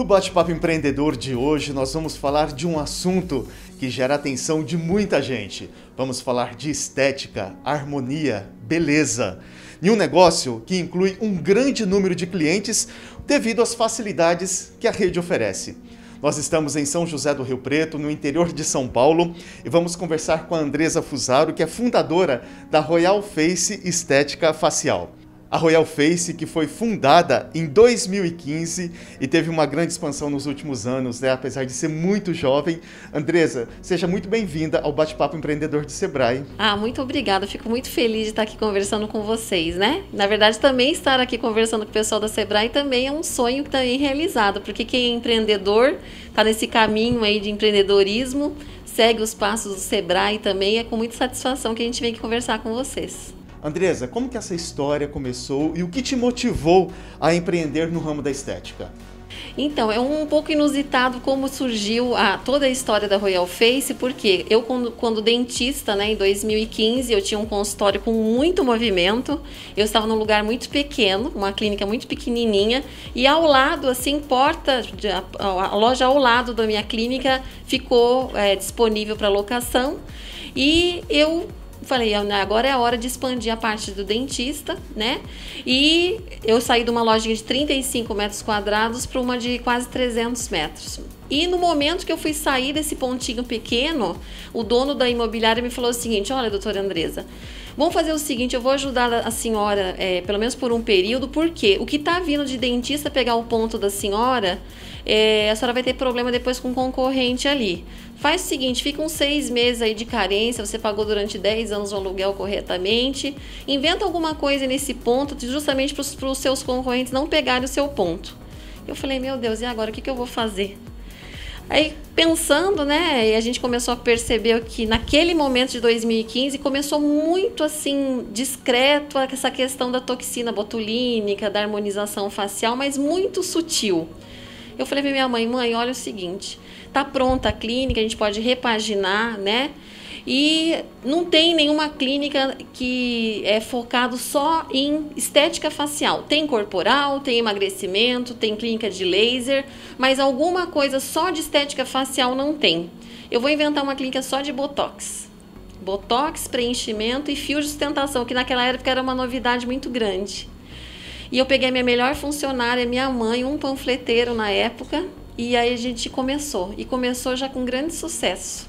Bate-Papo Empreendedor de hoje nós vamos falar de um assunto que gera a atenção de muita gente. Vamos falar de estética, harmonia, beleza. E um negócio que inclui um grande número de clientes devido às facilidades que a rede oferece. Nós estamos em São José do Rio Preto, no interior de São Paulo, e vamos conversar com a Andresa Fusaro, que é fundadora da Royal Face Estética Facial. A Royal Face, que foi fundada em 2015 e teve uma grande expansão nos últimos anos, né? Apesar de ser muito jovem. Andresa, seja muito bem-vinda ao Bate-Papo Empreendedor do Sebrae. Muito obrigada. Fico muito feliz de estar aqui conversando com vocês, né? Na verdade, também estar aqui conversando com o pessoal da Sebrae também é um sonho também realizado, porque quem é empreendedor, está nesse caminho aí de empreendedorismo, segue os passos do Sebrae também, é com muita satisfação que a gente vem aqui conversar com vocês. Andresa, como que essa história começou e o que te motivou a empreender no ramo da estética? Então, é um pouco inusitado como surgiu toda a história da Royal Face, porque eu, quando dentista, né, em 2015, eu tinha um consultório com muito movimento, eu estava num lugar muito pequeno, uma clínica muito pequenininha, e ao lado, assim, a loja ao lado da minha clínica ficou disponível para locação, e eu falei, agora é a hora de expandir a parte do dentista, né? E eu saí de uma loja de 35 metros quadrados para uma de quase 300 metros. E no momento que eu fui sair desse pontinho pequeno, o dono da imobiliária me falou o seguinte: olha, doutora Andresa, vamos fazer o seguinte, eu vou ajudar a senhora, pelo menos por um período, porque o que está vindo de dentista pegar o ponto da senhora, a senhora vai ter problema depois com o concorrente ali. Faz o seguinte, fica uns 6 meses aí de carência, você pagou durante 10 anos o aluguel corretamente, inventa alguma coisa nesse ponto, justamente para os seus concorrentes não pegarem o seu ponto. Eu falei, meu Deus, e agora, o que eu vou fazer? Aí, pensando, né, e a gente começou a perceber que naquele momento de 2015 começou muito assim, discreto essa questão da toxina botulínica, da harmonização facial, mas muito sutil. Eu falei para minha mãe, olha o seguinte, tá pronta a clínica, a gente pode repaginar, né? E não tem nenhuma clínica que é focado só em estética facial. Tem corporal, tem emagrecimento, tem clínica de laser, mas alguma coisa só de estética facial não tem. Eu vou inventar uma clínica só de botox. Botox, preenchimento e fio de sustentação, que naquela época era uma novidade muito grande. E eu peguei a minha melhor funcionária, minha mãe, um panfleteiro na época, e aí a gente começou. E começou já com grande sucesso.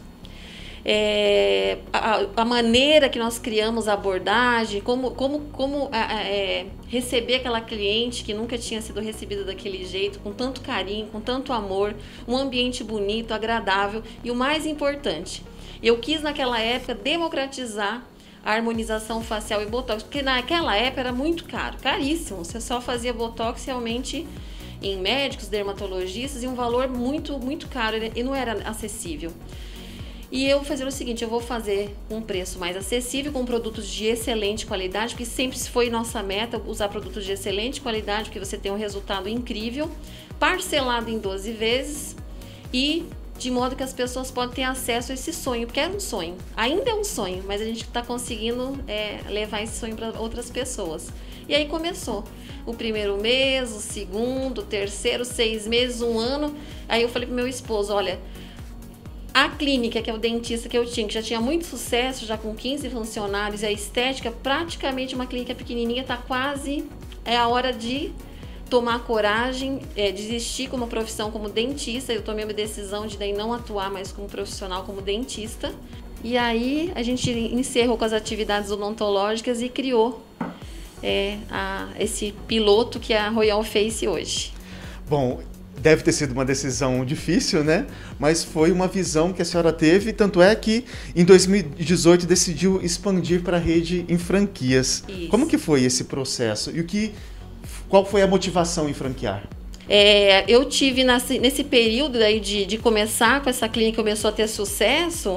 A maneira que nós criamos a abordagem, como receber aquela cliente que nunca tinha sido recebida daquele jeito, com tanto carinho, com tanto amor, um ambiente bonito, agradável. E o mais importante, eu quis naquela época democratizar a harmonização facial e botox, porque naquela época era muito caro, caríssimo. Você só fazia botox realmente em médicos, dermatologistas, e um valor muito, muito caro, e não era acessível. E eu fazia o seguinte, eu vou fazer um preço mais acessível, com produtos de excelente qualidade, porque sempre foi nossa meta usar produtos de excelente qualidade, porque você tem um resultado incrível, parcelado em 12 vezes e de modo que as pessoas podem ter acesso a esse sonho, porque era um sonho, ainda é um sonho, mas a gente está conseguindo levar esse sonho para outras pessoas. E aí começou o primeiro mês, o segundo, o terceiro, 6 meses, 1 ano. Aí eu falei pro meu esposo, olha, a clínica, que é o dentista que eu tinha, que já tinha muito sucesso, já com 15 funcionários, e a estética, praticamente uma clínica pequenininha, tá quase, é a hora de tomar coragem, desistir como profissão como dentista. Eu tomei uma decisão de daí não atuar mais como profissional, como dentista. E aí a gente encerrou com as atividades odontológicas e criou esse piloto que é a Royal Face hoje. Bom, deve ter sido uma decisão difícil, né? Mas foi uma visão que a senhora teve, tanto é que em 2018 decidiu expandir para a rede em franquias. Isso. Como que foi esse processo? E qual foi a motivação em franquear? Eu tive nesse período aí de começar com essa clínica, começou a ter sucesso,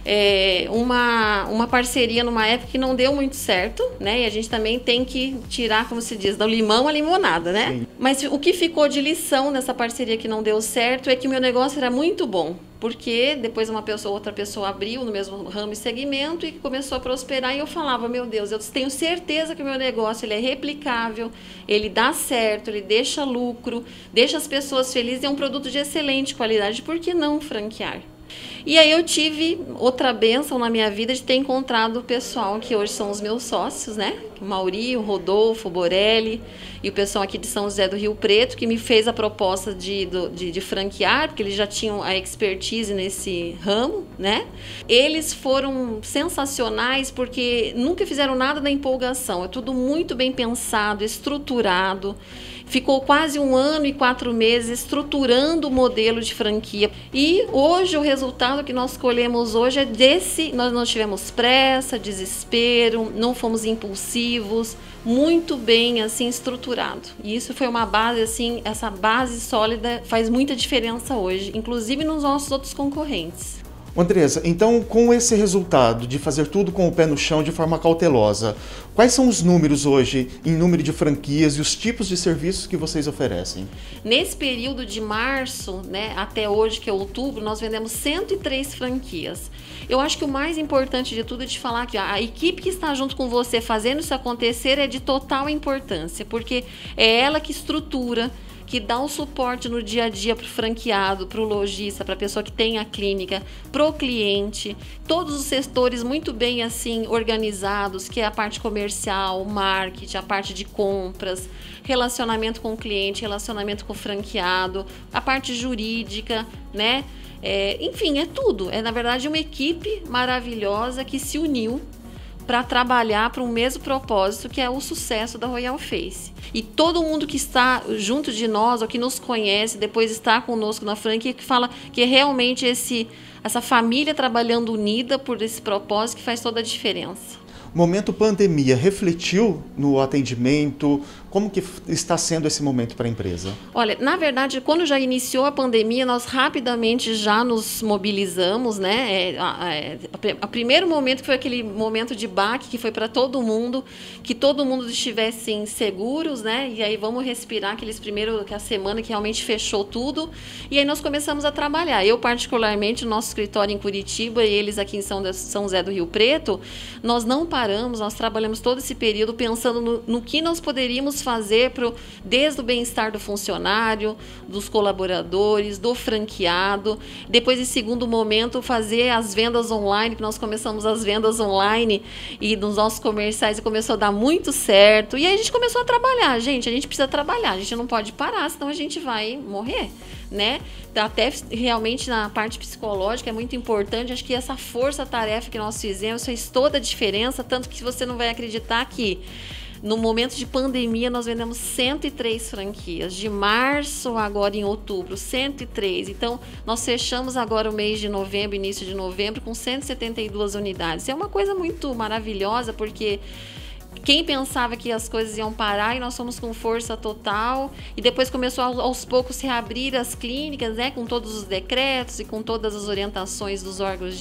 uma parceria numa época que não deu muito certo, né? E a gente também tem que tirar, como se diz, do limão a limonada, né? Sim. Mas o que ficou de lição nessa parceria que não deu certo é que o meu negócio era muito bom. Porque depois outra pessoa abriu no mesmo ramo e segmento e começou a prosperar. E eu falava, meu Deus, eu tenho certeza que o meu negócio ele é replicável, ele dá certo, ele deixa lucro, deixa as pessoas felizes, é um produto de excelente qualidade. Por que não franquear? E aí eu tive outra bênção na minha vida de ter encontrado o pessoal que hoje são os meus sócios, né? O Mauri, o Rodolfo, o Borelli e o pessoal aqui de São José do Rio Preto, que me fez a proposta de franquear, porque eles já tinham a expertise nesse ramo, né? Eles foram sensacionais porque nunca fizeram nada na empolgação, é tudo muito bem pensado, estruturado. Ficou quase 1 ano e 4 meses estruturando o modelo de franquia. E hoje o resultado que nós colhemos hoje é desse. Nós não tivemos pressa, desespero, não fomos impulsivos, muito bem assim estruturado. E isso foi uma base assim, essa base sólida faz muita diferença hoje, inclusive nos nossos outros concorrentes. Andressa, então com esse resultado de fazer tudo com o pé no chão de forma cautelosa, quais são os números hoje em número de franquias e os tipos de serviços que vocês oferecem? Nesse período de março, né, até hoje, que é outubro, nós vendemos 103 franquias. Eu acho que o mais importante de tudo é te falar que a equipe que está junto com você fazendo isso acontecer é de total importância, porque é ela que estrutura, que dá o suporte no dia a dia para o franqueado, para o lojista, para a pessoa que tem a clínica, para o cliente, todos os setores muito bem assim organizados, que é a parte comercial, marketing, a parte de compras, relacionamento com o cliente, relacionamento com o franqueado, a parte jurídica, né? Enfim, é tudo. É, na verdade, uma equipe maravilhosa que se uniu para trabalhar para um mesmo propósito, que é o sucesso da Royal Face. E todo mundo que está junto de nós, ou que nos conhece, depois está conosco na franquia, que fala que é realmente essa família trabalhando unida por esse propósito que faz toda a diferença. O momento pandemia refletiu no atendimento? Como que está sendo esse momento para a empresa? Olha, na verdade, quando já iniciou a pandemia, nós rapidamente já nos mobilizamos, né? O primeiro momento foi aquele momento de baque, que foi para todo mundo, que todo mundo estivesse seguros, né? E aí vamos respirar que a semana que realmente fechou tudo. E aí nós começamos a trabalhar. Eu, particularmente, no nosso escritório em Curitiba e eles aqui em São José do Rio Preto, nós não paramos, nós trabalhamos todo esse período pensando no que nós poderíamos fazer desde o bem-estar do funcionário, dos colaboradores, do franqueado. Depois, em segundo momento, fazer as vendas online, que nós começamos as vendas online e nos nossos comerciais e começou a dar muito certo. E aí a gente começou a trabalhar. Gente, a gente precisa trabalhar, a gente não pode parar, senão a gente vai morrer, né? Até realmente na parte psicológica é muito importante. Acho que essa força-tarefa que nós fizemos fez toda a diferença, tanto que você não vai acreditar que no momento de pandemia nós vendemos 103 franquias, de março agora em outubro, 103. Então nós fechamos agora o mês de novembro, início de novembro, com 172 unidades. É uma coisa muito maravilhosa, porque quem pensava que as coisas iam parar, e nós fomos com força total, e depois começou aos poucos se reabrir as clínicas, né, com todos os decretos e com todas as orientações dos órgãos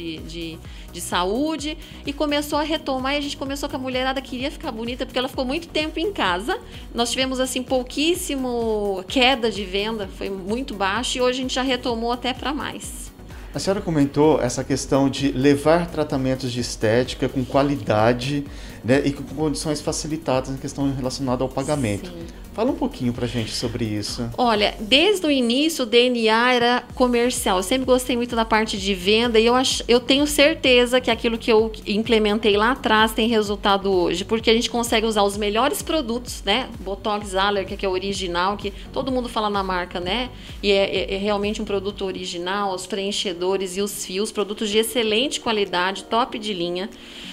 de saúde, e começou a retomar, e a gente começou que a mulherada queria ficar bonita, porque ela ficou muito tempo em casa. Nós tivemos assim pouquíssimo queda de venda, foi muito baixo, e hoje a gente já retomou até para mais. A senhora comentou essa questão de levar tratamentos de estética com qualidade, né, e com condições facilitadas na questão relacionada ao pagamento. Sim. Fala um pouquinho pra gente sobre isso. Olha, desde o início o DNA era comercial. Eu sempre gostei muito da parte de venda e eu tenho certeza que aquilo que eu implementei lá atrás tem resultado hoje, porque a gente consegue usar os melhores produtos, né? Botox Allergy, que é original, que todo mundo fala na marca, né? E é realmente um produto original, os preenchedores e os fios, produtos de excelente qualidade, top de linha.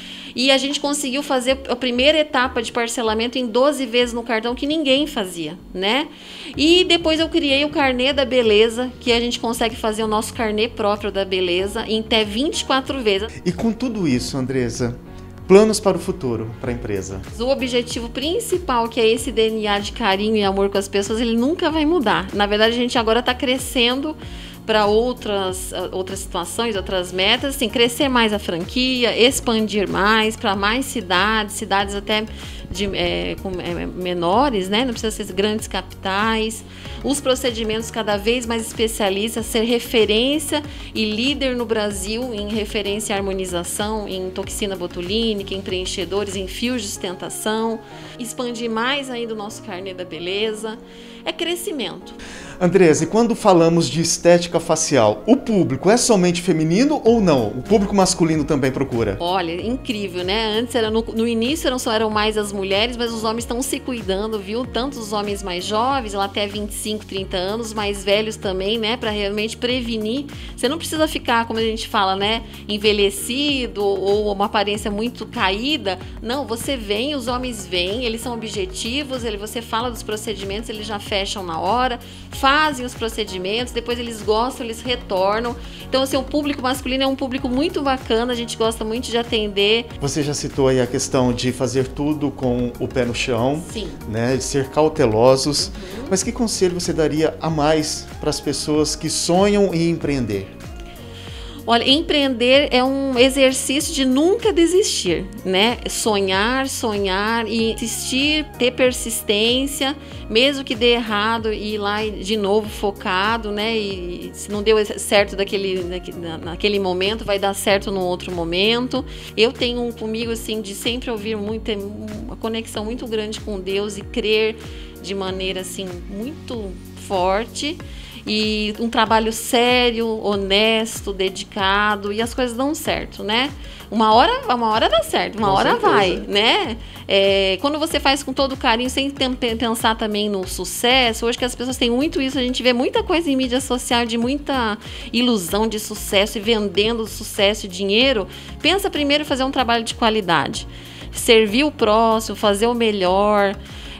E a gente conseguiu fazer a primeira etapa de parcelamento em 12 vezes no cartão, que ninguém fazia, né? E depois eu criei o carnê da beleza, que a gente consegue fazer o nosso carnê próprio da beleza em até 24 vezes. E com tudo isso, Andressa, planos para o futuro, para a empresa? O objetivo principal, que é esse DNA de carinho e amor com as pessoas, ele nunca vai mudar. Na verdade, a gente agora está crescendo para outras situações, outras metas, assim, crescer mais a franquia, expandir mais para mais cidades até menores, né? Não precisa ser grandes capitais. Os procedimentos cada vez mais especialistas, ser referência e líder no Brasil em referência à harmonização, em toxina botulínica, em preenchedores, em fios de sustentação, expandir mais ainda o nosso carnê da beleza. É crescimento. Andresa, e quando falamos de estética facial, o público é somente feminino ou não? O público masculino também procura? Olha, incrível, né? Antes, no início eram mais as mulheres, mas os homens estão se cuidando, viu? Tanto os homens mais jovens, lá até 25, 30 anos, mais velhos também, né? Para realmente prevenir. Você não precisa ficar, como a gente fala, né? Envelhecido ou uma aparência muito caída. Não, você vem, os homens vêm, eles são objetivos, você fala dos procedimentos, eles já fecham na hora, fazem os procedimentos, depois eles gostam, eles retornam. Então, assim, o público masculino é um público muito bacana, a gente gosta muito de atender. Você já citou aí a questão de fazer tudo com o pé no chão, sim, né, de ser cautelosos. Mas que conselho você daria a mais para as pessoas que sonham em empreender? Olha, empreender é um exercício de nunca desistir, né? Sonhar e insistir, ter persistência, mesmo que dê errado, e ir lá de novo focado, né? E se não deu certo naquele momento, vai dar certo no outro momento. Eu tenho comigo, assim, de sempre ouvir uma conexão muito grande com Deus e crer de maneira, assim, muito forte. E um trabalho sério, honesto, dedicado, e as coisas dão certo, né? Uma hora dá certo, uma hora vai, né? Quando você faz com todo carinho, sem pensar também no sucesso, hoje que as pessoas têm muito isso, a gente vê muita coisa em mídia social de muita ilusão de sucesso e vendendo sucesso e dinheiro. Pensa primeiro em fazer um trabalho de qualidade, servir o próximo, fazer o melhor.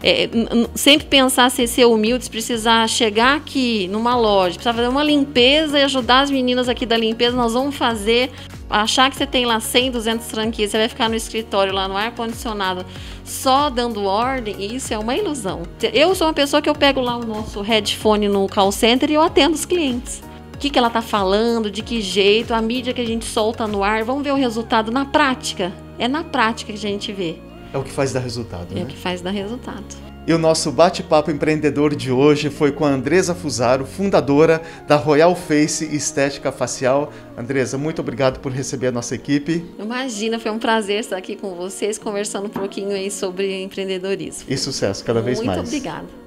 Sempre pensar em ser humilde, se precisar chegar aqui numa loja, precisar fazer uma limpeza e ajudar as meninas aqui da limpeza, nós vamos fazer. Achar que você tem lá 100, 200 franquias, você vai ficar no escritório, lá no ar-condicionado, só dando ordem, isso é uma ilusão. Eu sou uma pessoa que eu pego lá o nosso headphone no call center e eu atendo os clientes. O que ela está falando, de que jeito, a mídia que a gente solta no ar, vamos ver o resultado na prática. É na prática que a gente vê. É o que faz dar resultado, né? É o que faz dar resultado. E o nosso bate-papo empreendedor de hoje foi com a Andresa Fusaro, fundadora da Royal Face Estética Facial. Andresa, muito obrigado por receber a nossa equipe. Imagina, foi um prazer estar aqui com vocês, conversando um pouquinho aí sobre empreendedorismo. E sucesso cada vez mais. Muito obrigada.